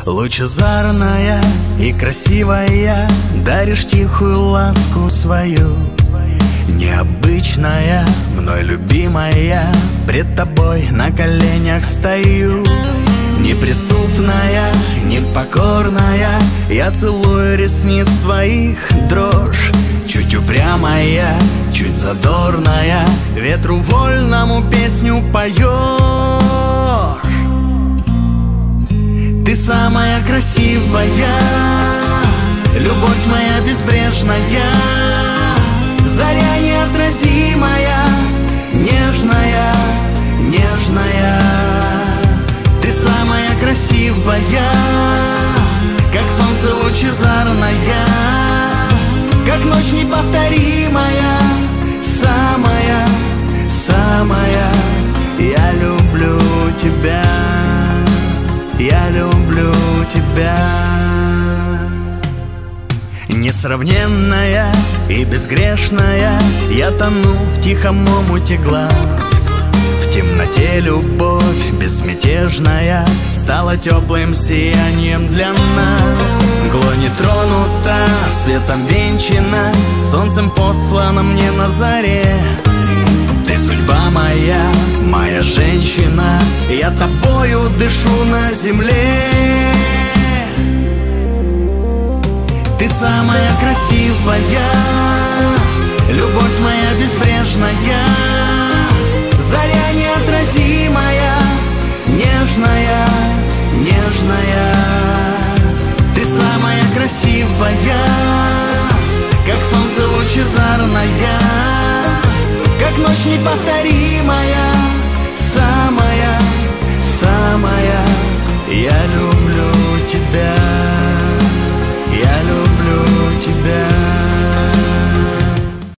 Лучезарная и красивая, даришь тихую ласку свою. Необычная, мной любимая, пред тобой на коленях стою. Неприступная, непокорная, я целую ресниц твоих дрожь. Чуть упрямая, чуть задорная, ветру вольному песню поешь. Ты самая красивая, любовь моя безбрежная, заря неотразимая, нежная, нежная. Ты самая красивая, как солнце лучезарная, как ночь неповторимая, самая, самая. Я люблю тебя, я люблю тебя. Несравненная и безгрешная, я тону в тихом омуте глаз. В темноте любовь безмятежная стала теплым сиянием для нас. Мглой не тронута, светом венчана, солнцем послана мне на заре. Ты судьба моя, моя женщина, я тобою дышу на земле. Ты самая красивая, любовь моя безбрежная, заря неотразимая, нежная, нежная. Ты самая красивая, как солнце лучезарная, как ночь неповторимая, самая, самая. Я люблю